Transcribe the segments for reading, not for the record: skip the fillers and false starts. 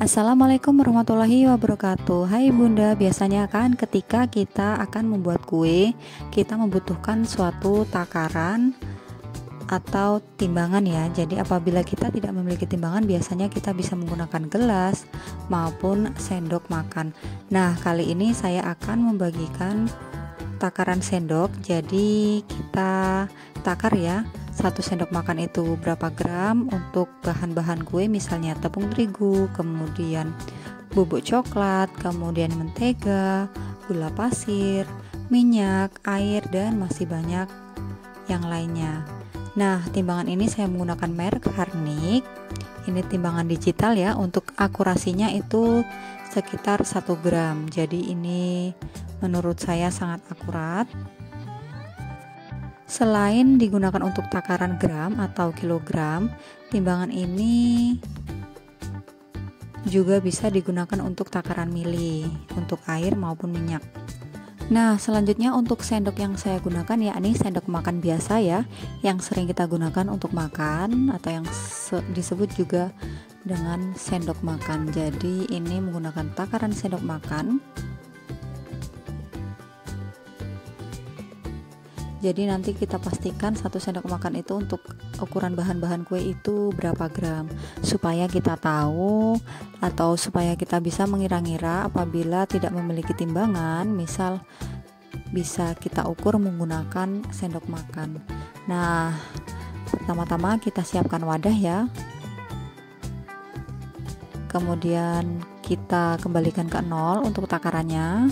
Assalamualaikum warahmatullahi wabarakatuh. Hai Bunda, biasanya kan ketika kita akan membuat kue, kita membutuhkan suatu takaran atau timbangan ya. Jadi apabila kita tidak memiliki timbangan, biasanya kita bisa menggunakan gelas maupun sendok makan. Nah, kali ini saya akan membagikan takaran sendok. Jadi kita takar ya, 1 sendok makan itu berapa gram untuk bahan-bahan kue, misalnya tepung terigu, kemudian bubuk coklat, kemudian mentega, gula pasir, minyak, air, dan masih banyak yang lainnya. Nah, timbangan ini saya menggunakan merek Harnik. Ini timbangan digital ya, untuk akurasinya itu sekitar 1 gram. Jadi ini menurut saya sangat akurat. Selain digunakan untuk takaran gram atau kilogram, timbangan ini juga bisa digunakan untuk takaran mili, untuk air maupun minyak. Nah, selanjutnya untuk sendok yang saya gunakan yakni sendok makan biasa ya, yang sering kita gunakan untuk makan atau yang disebut juga dengan sendok makan. Jadi ini menggunakan takaran sendok makan. Jadi nanti kita pastikan 1 sendok makan itu untuk ukuran bahan-bahan kue itu berapa gram, supaya kita tahu atau supaya kita bisa mengira-ngira apabila tidak memiliki timbangan, misal bisa kita ukur menggunakan sendok makan. Nah, pertama-tama kita siapkan wadah ya, kemudian kita kembalikan ke 0 untuk takarannya.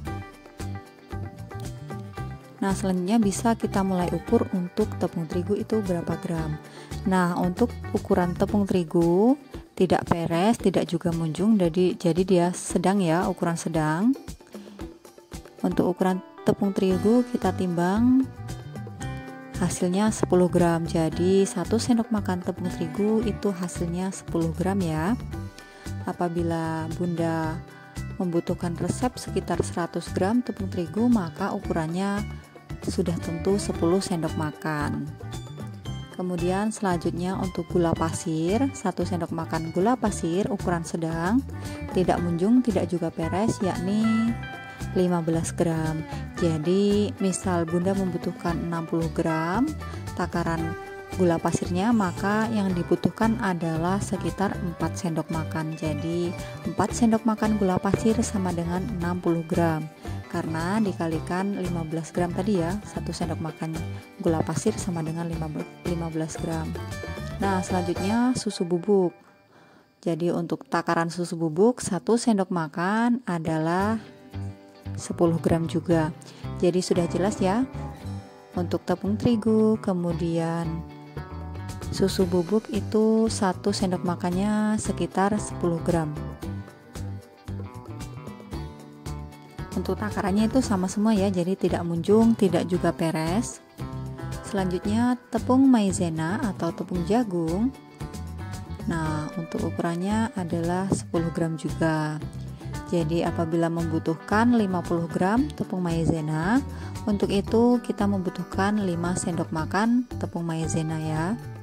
Nah, selanjutnya bisa kita mulai ukur untuk tepung terigu itu berapa gram. Nah, untuk ukuran tepung terigu tidak peres, tidak juga munjung, jadi dia sedang ya, ukuran sedang. Untuk ukuran tepung terigu kita timbang hasilnya 10 gram. Jadi 1 sendok makan tepung terigu itu hasilnya 10 gram ya. Apabila Bunda membutuhkan resep sekitar 100 gram tepung terigu, maka ukurannya sudah tentu 10 sendok makan. Kemudian selanjutnya untuk gula pasir, 1 sendok makan gula pasir ukuran sedang, tidak munjung, tidak juga peres, yakni 15 gram. Jadi misal Bunda membutuhkan 60 gram takaran gula pasirnya, maka yang dibutuhkan adalah sekitar 4 sendok makan. Jadi 4 sendok makan gula pasir sama dengan 60 gram, karena dikalikan 15 gram tadi ya, 1 sendok makan gula pasir sama dengan 15 gram. Nah, selanjutnya susu bubuk. Jadi untuk takaran susu bubuk 1 sendok makan adalah 10 gram juga. Jadi sudah jelas ya, untuk tepung terigu, kemudian susu bubuk itu 1 sendok makannya sekitar 10 gram. Untuk takarannya itu sama semua ya, jadi tidak munjung, tidak juga peres. Selanjutnya tepung maizena atau tepung jagung. Nah, untuk ukurannya adalah 10 gram juga. Jadi apabila membutuhkan 50 gram tepung maizena, untuk itu kita membutuhkan 5 sendok makan tepung maizena ya.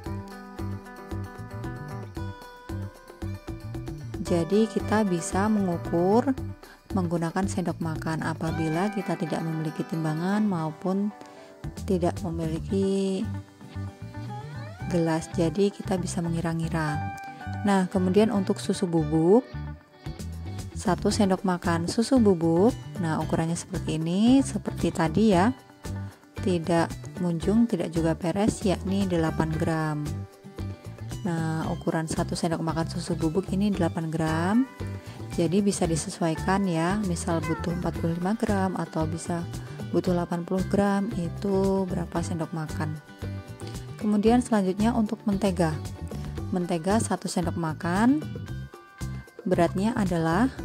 Jadi kita bisa mengukur menggunakan sendok makan apabila kita tidak memiliki timbangan maupun tidak memiliki gelas. Jadi kita bisa mengira-ngira. Nah, kemudian untuk susu bubuk, 1 sendok makan susu bubuk. Nah, ukurannya seperti ini, seperti tadi ya, tidak munjung, tidak juga peres, yakni 8 gram. Nah, ukuran 1 sendok makan susu bubuk ini 8 gram. Jadi bisa disesuaikan ya, misal butuh 45 gram atau bisa butuh 80 gram, itu berapa sendok makan. Kemudian selanjutnya untuk mentega. Mentega 1 sendok makan, beratnya adalah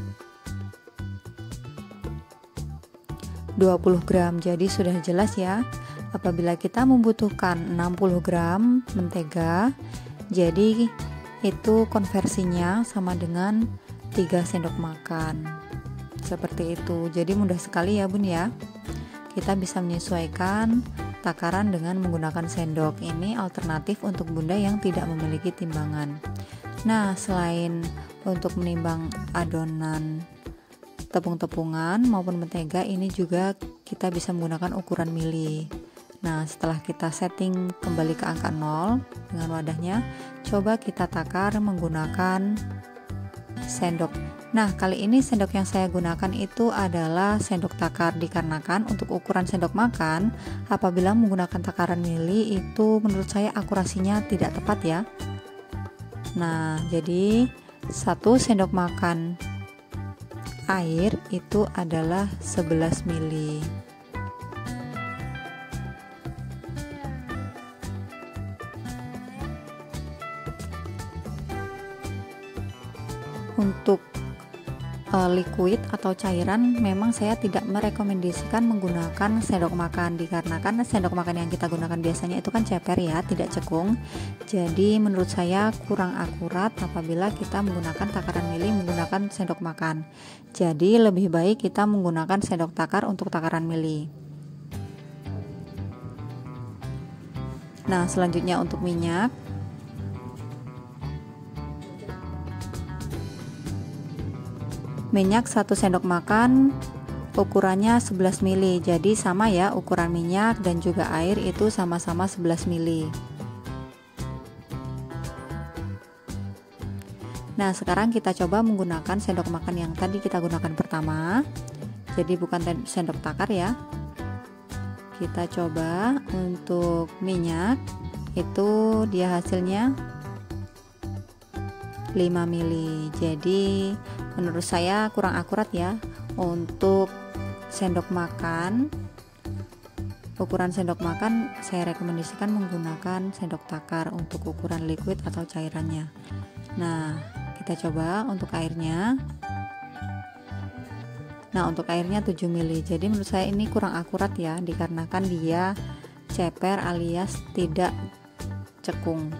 20 gram. Jadi sudah jelas ya, apabila kita membutuhkan 60 gram mentega, jadi itu konversinya sama dengan 3 sendok makan. Seperti itu. Jadi mudah sekali ya Bun ya. Kita bisa menyesuaikan takaran dengan menggunakan sendok. Ini alternatif untuk Bunda yang tidak memiliki timbangan. Nah, selain untuk menimbang adonan tepung-tepungan maupun mentega, ini juga kita bisa menggunakan ukuran mili. Nah, setelah kita setting kembali ke angka 0 dengan wadahnya, coba kita takar menggunakan sendok. Nah, kali ini sendok yang saya gunakan itu adalah sendok takar, dikarenakan untuk ukuran sendok makan apabila menggunakan takaran mili itu menurut saya akurasinya tidak tepat ya. Nah, jadi 1 sendok makan air itu adalah 11 mili. Untuk liquid atau cairan memang saya tidak merekomendasikan menggunakan sendok makan, dikarenakan sendok makan yang kita gunakan biasanya itu kan ceper ya, tidak cekung. Jadi menurut saya kurang akurat apabila kita menggunakan takaran mili menggunakan sendok makan. Jadi lebih baik kita menggunakan sendok takar untuk takaran mili. Nah, selanjutnya untuk minyak. Minyak 1 sendok makan ukurannya 11 mili. Jadi sama ya, ukuran minyak dan juga air itu sama-sama 11 mili. Nah, sekarang kita coba menggunakan sendok makan yang tadi kita gunakan pertama. Jadi bukan sendok takar ya. Kita coba untuk minyak, itu dia hasilnya 5 mili. Jadi menurut saya kurang akurat ya. Untuk sendok makan, ukuran sendok makan saya rekomendasikan menggunakan sendok takar untuk ukuran liquid atau cairannya. Nah, kita coba untuk airnya. Nah, untuk airnya 7 mili. Jadi menurut saya ini kurang akurat ya, dikarenakan dia ceper alias tidak cekung.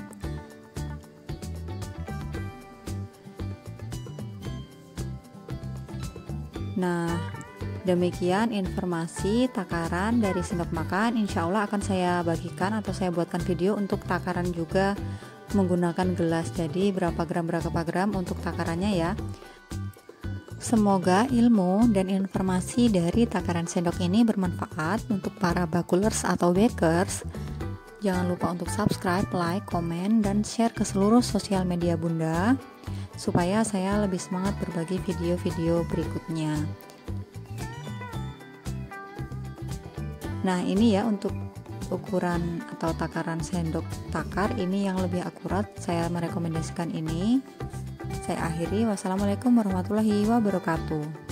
Nah, demikian informasi takaran dari sendok makan. Insya Allah akan saya bagikan atau saya buatkan video untuk takaran juga menggunakan gelas. Jadi berapa gram untuk takarannya ya. Semoga ilmu dan informasi dari takaran sendok ini bermanfaat untuk para bakulers atau bakers. Jangan lupa untuk subscribe, like, komen, dan share ke seluruh sosial media Bunda, supaya saya lebih semangat berbagi video-video berikutnya. Nah, ini ya untuk ukuran atau takaran sendok takar ini yang lebih akurat, saya merekomendasikan ini. Saya akhiri, wassalamualaikum warahmatullahi wabarakatuh.